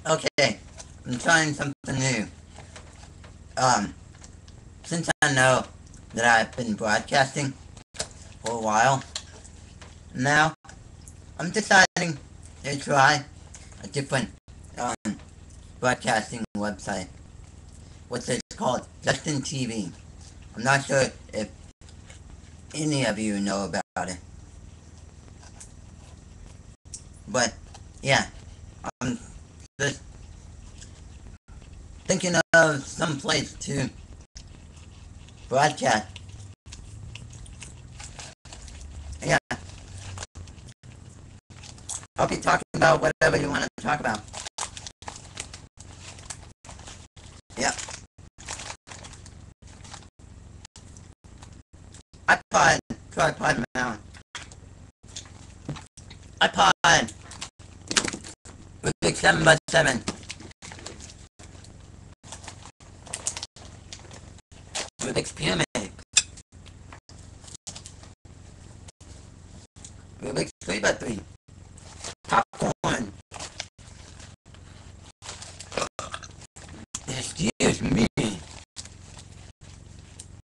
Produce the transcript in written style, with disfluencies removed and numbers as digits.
Okay, I'm trying something new. Um, since I know that I've been broadcasting for a while now, I'm deciding to try a different broadcasting website, which is called Justin TV. I'm not sure if any of you know about it, but yeah, I'm just thinking of some place to broadcast. Yeah, I'll be talking about whatever you want to talk about. Yeah, iPod, tripod mount. iPod Rubik 7x7. Rubik's Pyramid. Rubik's 3x3. Popcorn. Excuse me.